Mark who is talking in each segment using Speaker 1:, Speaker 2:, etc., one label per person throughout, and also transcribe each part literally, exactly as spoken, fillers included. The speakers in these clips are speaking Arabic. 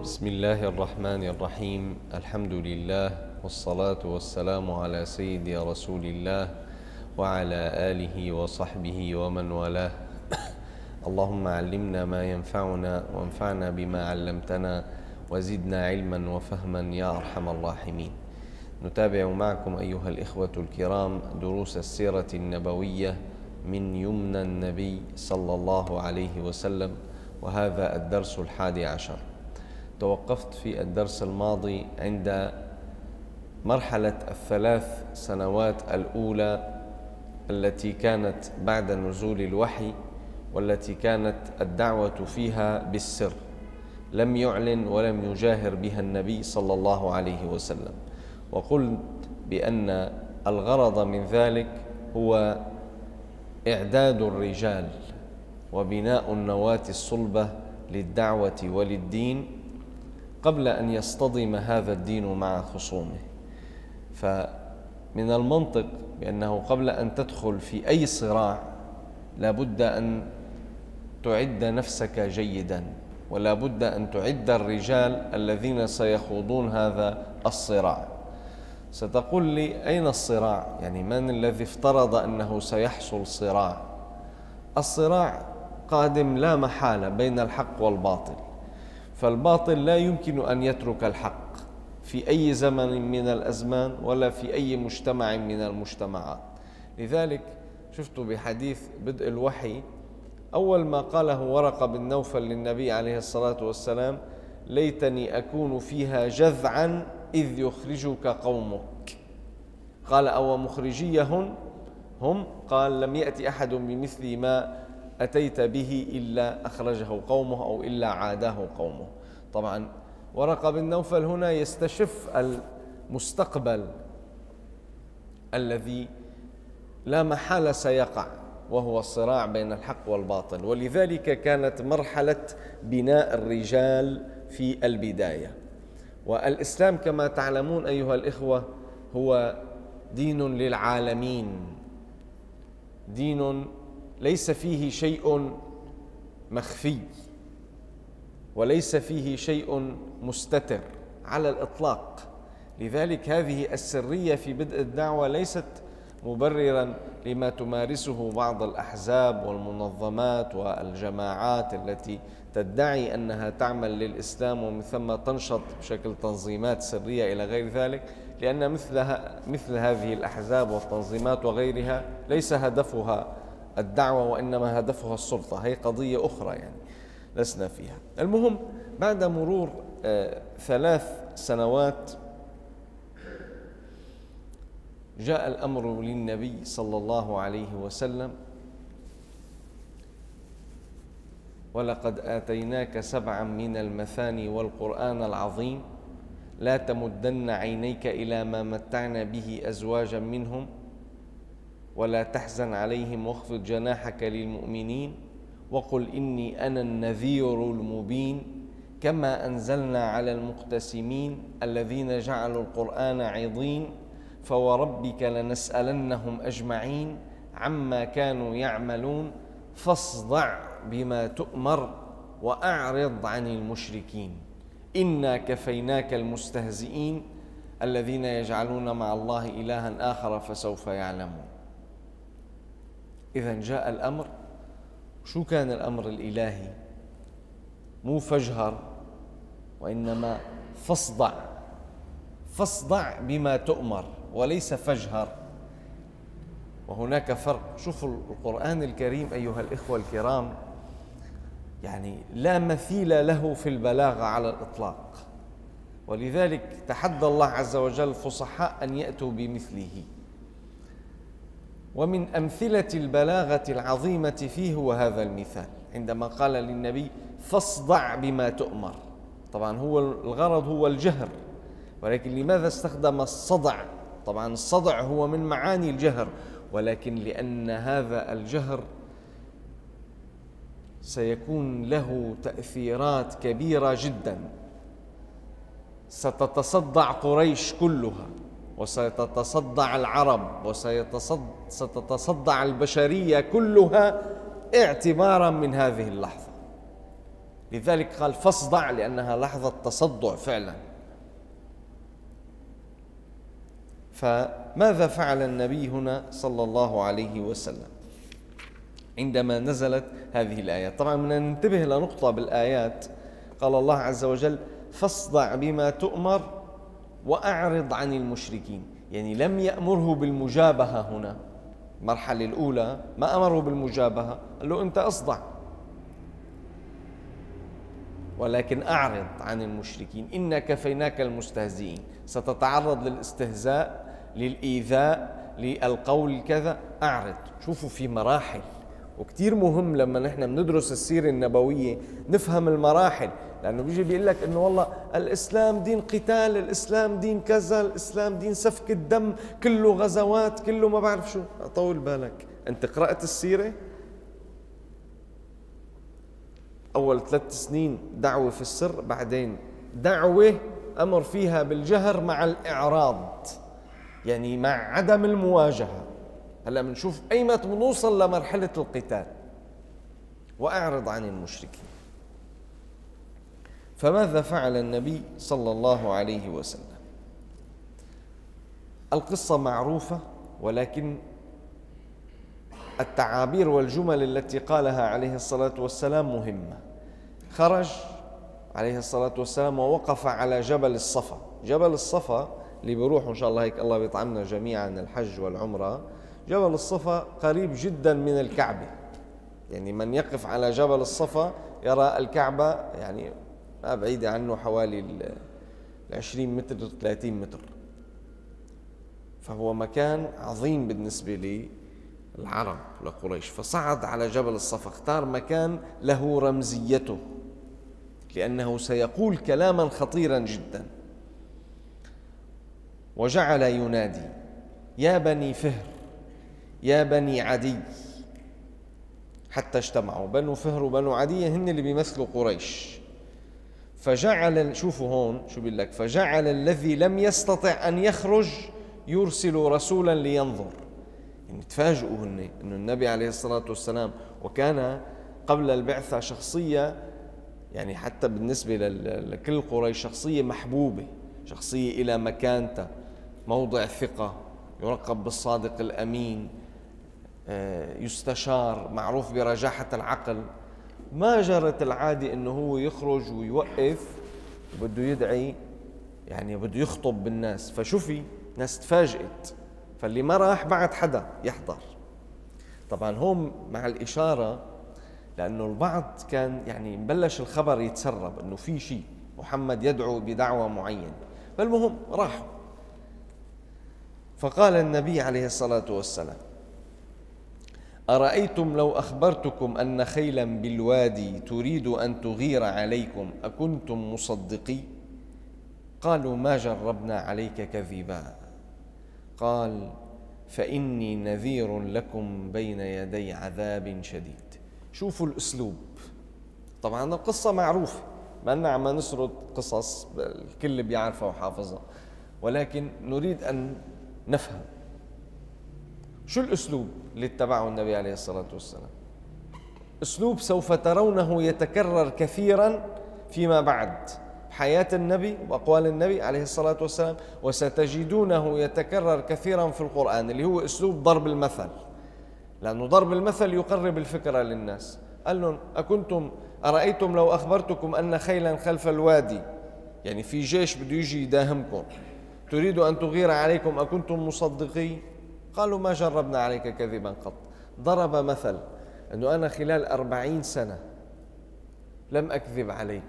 Speaker 1: بسم الله الرحمن الرحيم. الحمد لله والصلاة والسلام على سيدي رسول الله وعلى آله وصحبه ومن والاه. اللهم علمنا ما ينفعنا وانفعنا بما علمتنا وزدنا علما وفهما يا أرحم الراحمين. نتابع معكم أيها الإخوة الكرام دروس السيرة النبوية من يمنى النبي صلى الله عليه وسلم، وهذا الدرس الحادي عشر. توقفت في الدرس الماضي عند مرحلة الثلاث سنوات الأولى التي كانت بعد نزول الوحي، والتي كانت الدعوة فيها بالسر، لم يعلن ولم يجاهر بها النبي صلى الله عليه وسلم. وقلت بأن الغرض من ذلك هو إعداد الرجال وبناء النواة الصلبة للدعوة وللدين قبل أن يصطدم هذا الدين مع خصومه. فمن المنطق بأنه قبل أن تدخل في أي صراع لا بد أن تعد نفسك جيدا، ولا بد أن تعد الرجال الذين سيخوضون هذا الصراع. ستقول لي أين الصراع؟ يعني من الذي افترض أنه سيحصل صراع؟ الصراع قادم لا محالة بين الحق والباطل، فالباطل لا يمكن أن يترك الحق في أي زمن من الأزمان ولا في أي مجتمع من المجتمعات. لذلك شفت بحديث بدء الوحي أول ما قاله ورقة بن نوفل للنبي عليه الصلاة والسلام: ليتني أكون فيها جذعا إذ يخرجك قومك. قال: أو مخرجيهن هم؟ قال: لم يأتي أحد بمثل ما أتيت به إلا أخرجه قومه أو إلا عاداه قومه. طبعا ورقة بن نوفل هنا يستشف المستقبل الذي لا محالة سيقع، وهو الصراع بين الحق والباطل، ولذلك كانت مرحلة بناء الرجال في البداية. والإسلام كما تعلمون أيها الإخوة هو دين للعالمين، دين ليس فيه شيء مخفي وليس فيه شيء مستتر على الإطلاق. لذلك هذه السرية في بدء الدعوة ليست مبررا لما تمارسه بعض الأحزاب والمنظمات والجماعات التي تدعي أنها تعمل للإسلام ومن ثم تنشط بشكل تنظيمات سرية إلى غير ذلك، لأن مثل, مثل هذه الأحزاب والتنظيمات وغيرها ليس هدفها الدعوة وإنما هدفها السلطة. هي قضية أخرى يعني لسنا فيها. المهم، بعد مرور آه ثلاث سنوات جاء الأمر للنبي صلى الله عليه وسلم: ولقد آتيناك سبعا من المثاني والقرآن العظيم لا تمدن عينيك إلى ما متعنا به أزواجا منهم ولا تحزن عليهم واخفض جناحك للمؤمنين وقل إني أنا النذير المبين كما أنزلنا على المقتسمين الذين جعلوا القرآن عضين فوربك لنسألنهم أجمعين عما كانوا يعملون فاصدع بما تؤمر وأعرض عن المشركين إنا كفيناك المستهزئين الذين يجعلون مع الله إلها آخر فسوف يعلمون. إذن جاء الأمر. شو كان الأمر الإلهي؟ مو فاجهر، وإنما فاصدع. فاصدع بما تؤمر وليس فاجهر، وهناك فرق. شوفوا القرآن الكريم أيها الإخوة الكرام يعني لا مثيل له في البلاغة على الإطلاق، ولذلك تحدى الله عز وجل الفصحاء أن يأتوا بمثله. ومن أمثلة البلاغة العظيمة فيه هو هذا المثال عندما قال للنبي: فاصدع بما تؤمر. طبعا هو الغرض هو الجهر، ولكن لماذا استخدم الصدع؟ طبعا الصدع هو من معاني الجهر، ولكن لأن هذا الجهر سيكون له تأثيرات كبيرة جدا. ستتصدع قريش كلها، وستتصدع العرب، وستتصدع البشرية كلها اعتبارا من هذه اللحظة. لذلك قال فاصدع، لأنها لحظة تصدع فعلا. فماذا فعل النبي هنا صلى الله عليه وسلم عندما نزلت هذه الآيات؟ طبعا بدنا ننتبه لنقطة بالآيات. قال الله عز وجل فاصدع بما تؤمر وأعرض عن المشركين، يعني لم يأمره بالمجابهة هنا. المرحلة الأولى ما أمره بالمجابهة، قال له أنت أصدع، ولكن أعرض عن المشركين إنا كفيناك المستهزئين. ستتعرض للاستهزاء، للإيذاء، للقول كذا، أعرض. شوفوا في مراحل، وكتير مهم لما نحن بندرس السيرة النبوية نفهم المراحل، لأنه بيجي بيقول لك إنه والله الإسلام دين قتال، الإسلام دين كذا، الإسلام دين سفك الدم، كله غزوات، كله ما بعرف شو. طول بالك، أنت قرأت السيرة؟ أول ثلاث سنين دعوة في السر، بعدين دعوة أمر فيها بالجهر مع الإعراض، يعني مع عدم المواجهة. هلا بنشوف أيمت بنوصل لمرحلة القتال. وأعرض عن المشركين. فماذا فعل النبي صلى الله عليه وسلم؟ القصة معروفة، ولكن التعابير والجمل التي قالها عليه الصلاة والسلام مهمة. خرج عليه الصلاة والسلام ووقف على جبل الصفا. جبل الصفا اللي بيروح إن شاء الله هيك الله بيطعمنا جميعا الحج والعمرة. جبل الصفا قريب جدا من الكعبة، يعني من يقف على جبل الصفا يرى الكعبة، يعني ما بعيدة عنه حوالي العشرين متر ثلاثين متر. فهو مكان عظيم بالنسبة للعرب لقريش. فصعد على جبل الصفا، اختار مكان له رمزيته، لأنه سيقول كلاما خطيرا جدا. وجعل ينادي يا بني فهر يا بني عدي، حتى اجتمعوا. بنو فهر وبنو عدي هن اللي بيمثلوا قريش. فجعل، شوفوا هون شو بيقول لك، فجعل الذي لم يستطع أن يخرج يرسل رسولا لينظر. يعني تفاجئوا هن أن النبي عليه الصلاة والسلام، وكان قبل البعثة شخصية، يعني حتى بالنسبة لكل قريش شخصية محبوبة، شخصية إلى مكانته، موضع ثقة، يرقب بالصادق الأمين، يستشار، معروف برجاحة العقل. ما جرت العادة أنه هو يخرج ويوقف وبده يدعي، يعني بده يخطب بالناس. فشوفي ناس تفاجئت، فاللي ما راح بعد حدا يحضر. طبعا هم مع الإشارة، لأنه البعض كان يعني مبلش الخبر يتسرب أنه في شيء محمد يدعو بدعوة معينة. فالمهم راحوا. فقال النبي عليه الصلاة والسلام أرأيتم لو أخبرتكم أن خيلا بالوادي تريد أن تغير عليكم أكنتم مصدقي؟ قالوا ما جربنا عليك كذبا. قال فإني نذير لكم بين يدي عذاب شديد. شوفوا الأسلوب. طبعا القصة معروفة، ما لنا عم نسرد قصص الكل بيعرفها وحافظها، ولكن نريد أن نفهم شو الأسلوب اللي اتبعه النبي عليه الصلاة والسلام. أسلوب سوف ترونه يتكرر كثيرا فيما بعد حياة النبي وأقوال النبي عليه الصلاة والسلام، وستجدونه يتكرر كثيرا في القرآن، اللي هو أسلوب ضرب المثل، لأنه ضرب المثل يقرب الفكرة للناس. قال لهم أكنتم أرأيتم لو أخبرتكم أن خيلا خلف الوادي، يعني في جيش بده يجي يداهمكم، تريد أن تغير عليكم أكنتم مصدقي؟ قالوا ما جربنا عليك كذبا قط. ضرب مثل أنه أنا خلال أربعين سنة لم أكذب عليكم،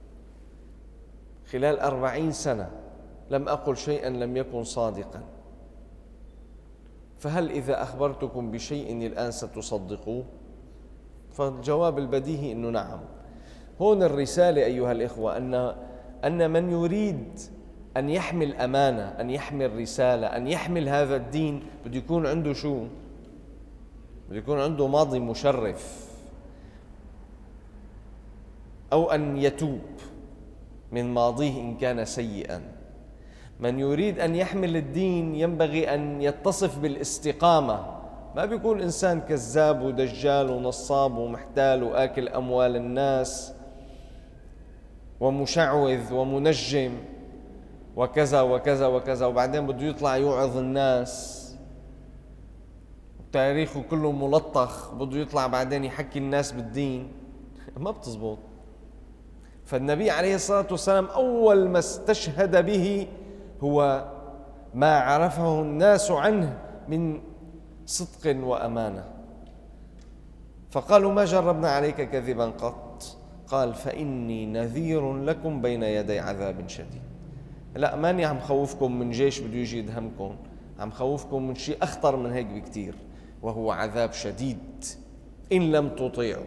Speaker 1: خلال أربعين سنة لم أقل شيئا لم يكن صادقا، فهل إذا أخبرتكم بشيء الآن ستصدقوه؟ فالجواب البديهي أنه نعم. هون الرسالة أيها الإخوة أن أن من يريد أن يحمل أمانة، أن يحمل رسالة، أن يحمل هذا الدين، بده يكون عنده شو؟ بده يكون عنده ماضي مشرف، أو أن يتوب من ماضيه إن كان سيئا. من يريد أن يحمل الدين ينبغي أن يتصف بالاستقامة، ما بيكون إنسان كذاب ودجال ونصاب ومحتال وآكل أموال الناس ومشعوذ ومنجم وكذا وكذا وكذا، وبعدين بده يطلع يوعظ الناس، تاريخه كله ملطخ، بده يطلع بعدين يحكي الناس بالدين، ما بتزبط. فالنبي عليه الصلاة والسلام أول ما استشهد به هو ما عرفه الناس عنه من صدق وأمانة. فقالوا: ما جربنا عليك كذبا قط. قال: فإني نذير لكم بين يدي عذاب شديد. لا، ماني عم خوفكم من جيش بده يجي يدهمكم، عم خوفكم من شيء أخطر من هيك بكتير، وهو عذاب شديد إن لم تطيعوا.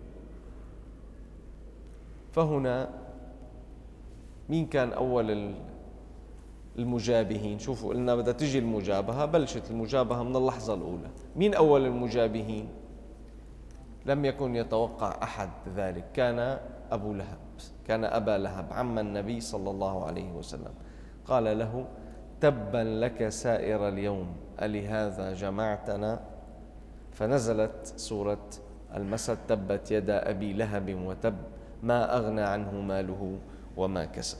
Speaker 1: فهنا مين كان أول المجابهين؟ شوفوا، قلنا بدها تجي المجابهة، بلشت المجابهة من اللحظة الأولى. مين أول المجابهين؟ لم يكن يتوقع أحد ذلك، كان أبو لهب، كان أبا لهب عم النبي صلى الله عليه وسلم. قال له: تبا لك سائر اليوم، ألهذا جمعتنا؟ فنزلت سورة المسد: تبت يدا أبي لهب وتب، ما أغنى عنه ماله وما كسب.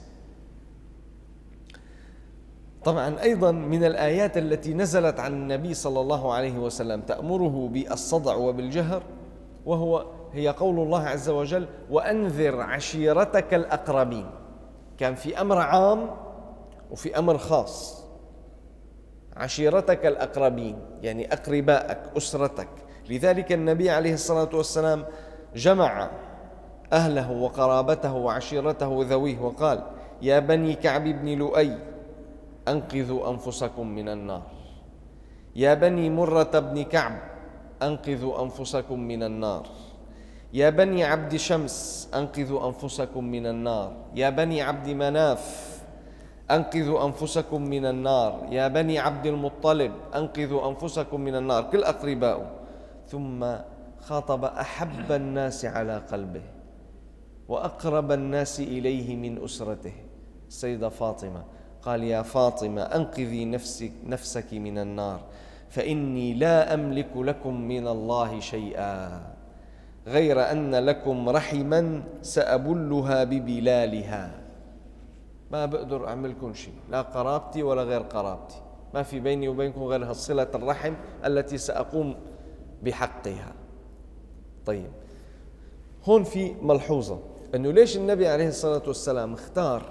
Speaker 1: طبعا أيضا من الآيات التي نزلت عن النبي صلى الله عليه وسلم تأمره بالصدع وبالجهر، وهو هي قول الله عز وجل: وأنذر عشيرتك الأقربين. كان في أمر عام وفي أمر خاص. عشيرتك الأقربين يعني أقربائك، أسرتك. لذلك النبي عليه الصلاة والسلام جمع أهله وقرابته وعشيرته ذويه وقال: يا بني كعب بن لؤي أنقذوا أنفسكم من النار، يا بني مرة بن كعب أنقذوا أنفسكم من النار، يا بني عبد شمس أنقذوا أنفسكم من النار، يا بني عبد مناف أنقذوا أنفسكم من النار، يا بني عبد المطلب أنقذوا أنفسكم من النار، كل أقرباؤه. ثم خاطب أحب الناس على قلبه وأقرب الناس إليه من أسرته السيدة فاطمة، قال: يا فاطمة أنقذي نفسك, نفسك من النار، فإني لا أملك لكم من الله شيئا غير أن لكم رحما سأبلها ببلالها. ما بقدر أعملكم شيء، لا قرابتي ولا غير قرابتي، ما في بيني وبينكم غير صلة الرحم التي سأقوم بحقها. طيب، هون في ملحوظة، أنه ليش النبي عليه الصلاة والسلام اختار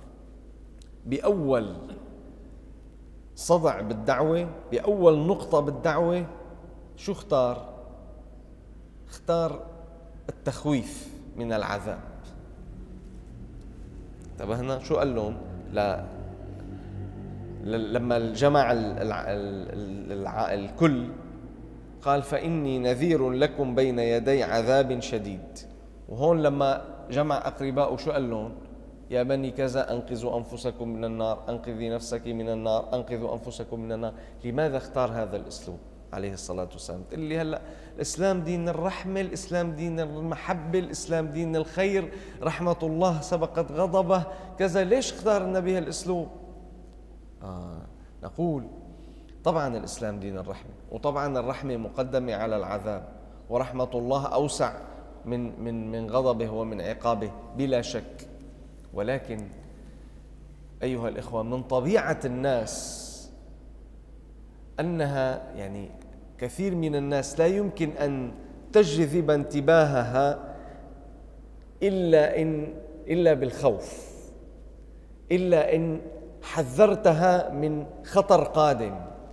Speaker 1: بأول صدع بالدعوة، بأول نقطة بالدعوة، شو اختار؟ اختار التخويف من العذاب. انتبهنا؟ شو قال لهم؟ لا لما جمع الكل قال: فإني نذير لكم بين يدي عذاب شديد. وهون لما جمع أقرباء شو قال لهم؟ يا بني كذا أنقذوا أنفسكم من النار، أنقذي نفسك من النار، أنقذوا أنفسكم من النار. لماذا اختار هذا الأسلوب عليه الصلاة والسلام؟ تقول لي هلأ الإسلام دين الرحمة، الإسلام دين المحبة، الإسلام دين الخير، رحمة الله سبقت غضبه، كذا. ليش اختار النبي هالأسلوب؟ آه نقول طبعا الإسلام دين الرحمة، وطبعا الرحمة مقدمة على العذاب، ورحمة الله أوسع من من من غضبه ومن عقابه بلا شك. ولكن أيها الإخوة، من طبيعة الناس أنها يعني كثير من الناس لا يمكن أن تجذب انتباهها إلا إن إلا بالخوف، إلا إن حذرتها من خطر قادم.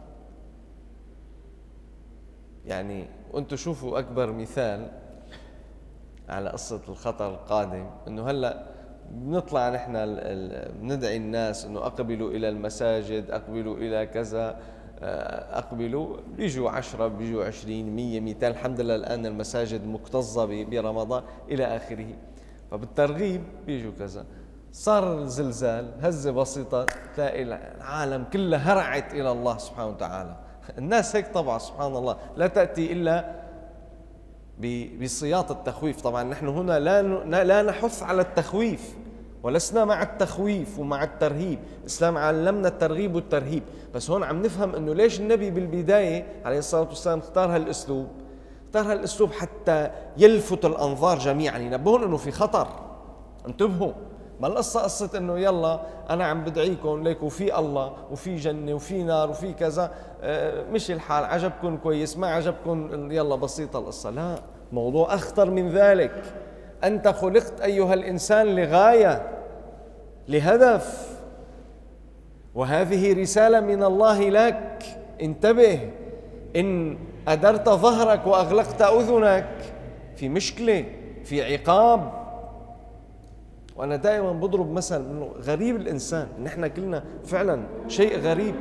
Speaker 1: يعني وأنتم شوفوا أكبر مثال على قصة الخطر القادم، إنه هلأ بنطلع نحن ندعي الناس إنه أقبلوا إلى المساجد، أقبلوا إلى كذا، أقبلوا، بيجوا عشرة، بيجوا عشرين، مية، مئتين. الحمد لله الآن المساجد مكتظة برمضان إلى آخره. فبالترغيب بيجوا كذا، صار الزلزال، هزة بسيطة تلاقي العالم كلها هرعت إلى الله سبحانه وتعالى. الناس هيك طبعا سبحان الله لا تأتي إلا بصياط التخويف. طبعا نحن هنا لا لا نحث على التخويف، ولسنا مع التخويف ومع الترهيب. الإسلام علمنا الترغيب والترهيب، بس هون عم نفهم إنه ليش النبي بالبداية عليه الصلاة والسلام اختار هالأسلوب. اختار هالأسلوب حتى يلفت الأنظار جميعا، ينبهون إنه في خطر، انتبهوا ما القصة قصة إنه يلا أنا عم بدعيكم ليك وفي الله وفي جنة وفي نار وفي كذا، مشي الحال، عجبكم كويس، ما عجبكم يلا بسيطة القصة. لا، موضوع أخطر من ذلك. أنت خلقت أيها الإنسان لغاية، لهدف، وهذه رسالة من الله لك. انتبه، إن أدرت ظهرك وأغلقت أذنك في مشكلة، في عقاب. وأنا دائما بضرب مثل إنه غريب الإنسان، نحن كلنا فعلا شيء غريب.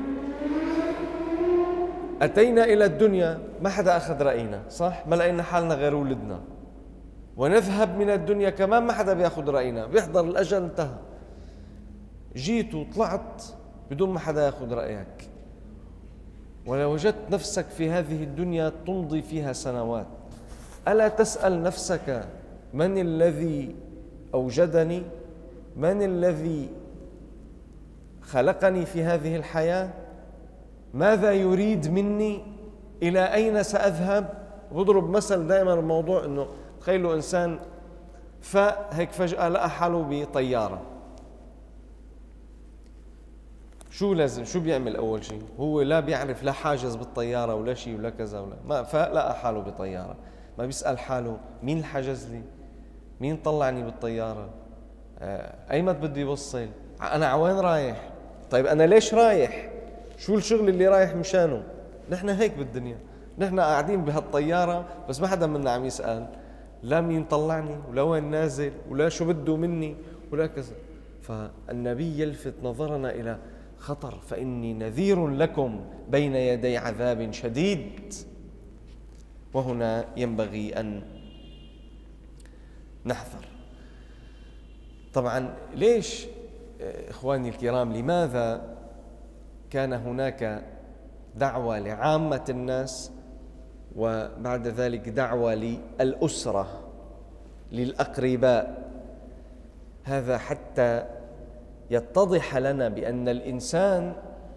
Speaker 1: أتينا إلى الدنيا ما حدا أخذ رأينا، صح؟ ما لقينا حالنا غير ولدنا. ونذهب من الدنيا كمان ما حدا بياخذ رأينا، بيحضر الأجل انتهى. جيت وطلعت بدون ما حدا ياخذ رأيك. ولو وجدت نفسك في هذه الدنيا تمضي فيها سنوات، ألا تسأل نفسك من الذي أوجدني؟ من الذي خلقني في هذه الحياة؟ ماذا يريد مني؟ إلى أين سأذهب؟ بضرب مثل دائما الموضوع إنه تخيلوا إنسان فهيك فجأة لقى حاله بطيارة، شو لازم شو بيعمل أول شيء؟ هو لا بيعرف لا حاجز بالطيارة ولا شيء ولا كذا ولا ما، فلقى حاله بطيارة، ما بيسأل حاله مين اللي حجز لي؟ مين طلعني بالطيارة؟ أيمت بدي وصل؟ أنا عوين رايح؟ طيب أنا ليش رايح؟ شو الشغل اللي رايح مشانه؟ نحن هيك بالدنيا، نحن قاعدين بهالطيارة بس ما حدا منا عم يسأل لا مين طلعني ولا وين نازل ولا شو بده مني ولا كذا. فالنبي يلفت نظرنا إلى خطر، فإني نذير لكم بين يدي عذاب شديد. وهنا ينبغي أن نحذر. طبعا ليش إخواني الكرام، لماذا كان هناك دعوة لعامة الناس وبعد ذلك دعوة للأسرة للأقرباء؟ هذا حتى يتضح لنا بأن الإنسان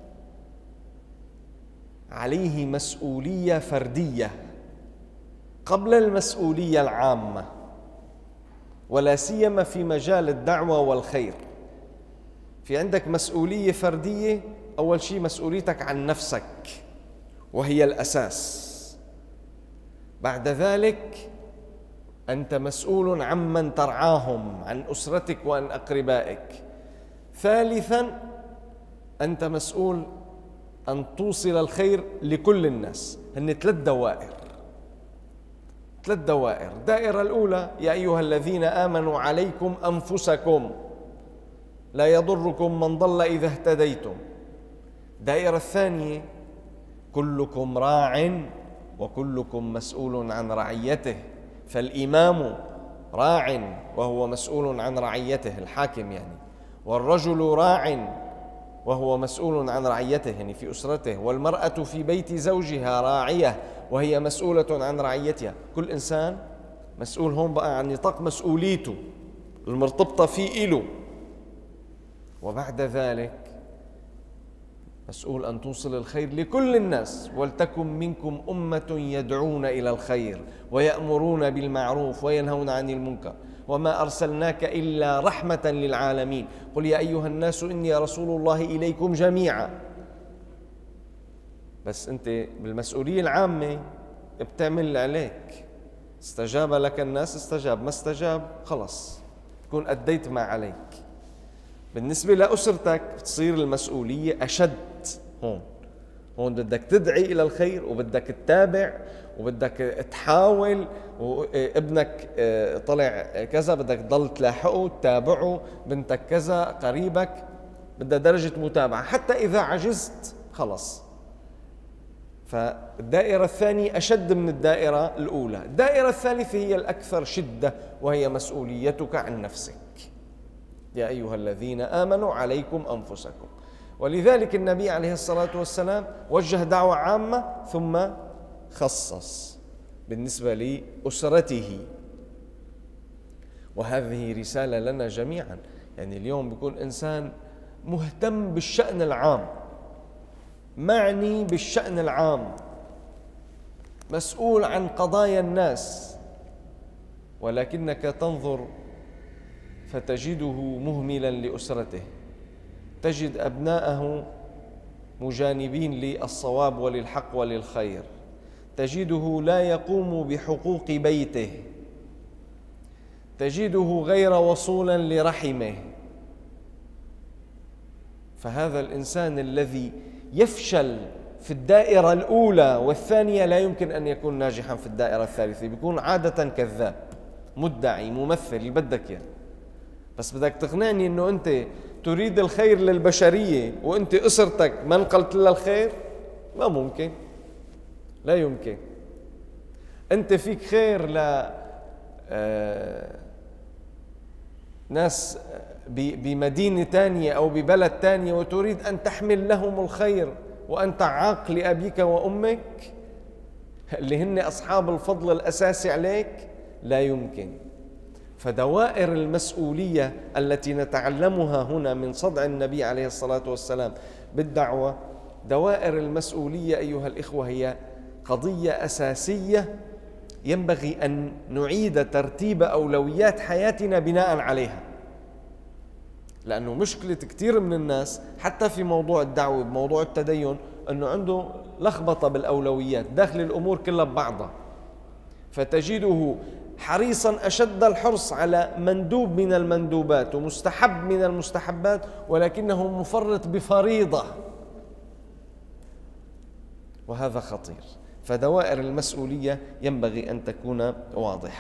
Speaker 1: عليه مسؤولية فردية قبل المسؤولية العامة، ولا سيما في مجال الدعوة والخير. في عندك مسؤولية فردية، أول شيء مسؤوليتك عن نفسك وهي الأساس. بعد ذلك أنت مسؤول عمن ترعاهم، عن أسرتك وعن أقربائك. ثالثاً أنت مسؤول أن توصل الخير لكل الناس. هن ثلاث دوائر، ثلاث دوائر. الدائرة الأولى يا أيها الذين آمنوا عليكم أنفسكم لا يضركم من ضل إذا اهتديتم. الدائرة الثانية كلكم راع وكلكم مسؤول عن رعيته. فالإمام راع وهو مسؤول عن رعيته، الحاكم يعني، والرجل راع وهو مسؤول عن رعيته يعني في أسرته، والمرأة في بيت زوجها راعية وهي مسؤولة عن رعيتها. كل إنسان مسؤول هون بقى عن نطاق مسؤوليته المرتبطة في إله. وبعد ذلك مسؤول أن توصل الخير لكل الناس. ولتكن منكم أمة يدعون إلى الخير ويأمرون بالمعروف وينهون عن المنكر وما أرسلناك إلا رحمة للعالمين. قل يا أيها الناس إني رسول الله إليكم جميعا. بس أنت بالمسؤولية العامة بتعمل اللي عليك. استجاب لك الناس استجاب، ما استجاب خلص تكون أديت ما عليك. بالنسبة لأسرتك بتصير المسؤولية أشد. هون هون بدك تدعي إلى الخير وبدك تتابع وبدك تحاول، وابنك طلع كذا بدك تضل تلاحقه تتابعه، بنتك كذا، قريبك بدها درجة متابعة حتى إذا عجزت خلص. فالدائرة الثانية أشد من الدائرة الأولى. الدائرة الثالثة هي الأكثر شدة وهي مسؤوليتك عن نفسك. يا أيها الذين آمنوا عليكم أنفسكم. ولذلك النبي عليه الصلاة والسلام وجه دعوة عامة ثم خصص بالنسبة لأسرته. وهذه رسالة لنا جميعا. يعني اليوم بيكون إنسان مهتم بالشأن العام، معني بالشأن العام، مسؤول عن قضايا الناس، ولكنك تنظر فتجده مهملا لأسرته، تجد أبناءه مجانبين للصواب وللحق وللخير، تجده لا يقوم بحقوق بيته، تجده غير وصولا لرحمه. فهذا الإنسان الذي يفشل في الدائرة الأولى والثانية لا يمكن أن يكون ناجحا في الدائرة الثالثة، بيكون عادة كذاب، مدعي، ممثل، اللي بدك اياه. بس بدك تقنعني أنه أنت تريد الخير للبشرية وأنت أسرتك ما نقلت لها الخير؟ ما ممكن، لا يمكن. أنت فيك خير ل آه ناس بمدينة تانية أو ببلد تانية وتريد أن تحمل لهم الخير وأنت عاق لأبيك وأمك اللي هن أصحاب الفضل الأساسي عليك؟ لا يمكن. فدوائر المسؤولية التي نتعلمها هنا من صدع النبي عليه الصلاة والسلام بالدعوة، دوائر المسؤولية أيها الإخوة هي قضية أساسية ينبغي أن نعيد ترتيب أولويات حياتنا بناء عليها. لأنه مشكلة كثير من الناس حتى في موضوع الدعوة بموضوع التدين أنه عنده لخبطة بالأولويات، داخل الأمور كلها ببعضها، فتجده حريصا أشد الحرص على مندوب من المندوبات ومستحب من المستحبات، ولكنه مفرط بفريضة، وهذا خطير. فدوائر المسؤولية ينبغي أن تكون واضحة.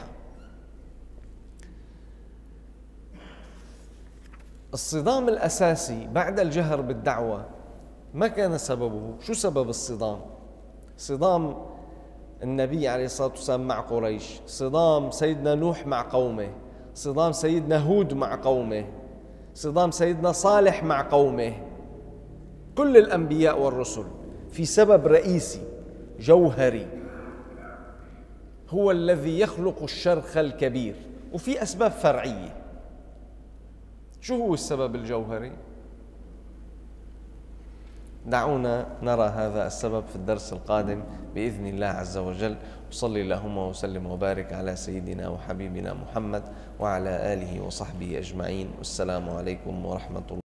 Speaker 1: الصدام الأساسي بعد الجهر بالدعوة ما كان سببه؟ شو سبب الصدام؟ صدام النبي عليه الصلاة والسلام مع قريش، صدام سيدنا نوح مع قومه، صدام سيدنا هود مع قومه، صدام سيدنا صالح مع قومه، كل الأنبياء والرسل في سبب رئيسي جوهري هو الذي يخلق الشرخ الكبير، وفي أسباب فرعية. شو هو السبب الجوهري؟ دعونا نرى هذا السبب في الدرس القادم بإذن الله عز وجل. وصلي اللهم وسلم وبارك على سيدنا وحبيبنا محمد وعلى آله وصحبه أجمعين. والسلام عليكم ورحمة الله.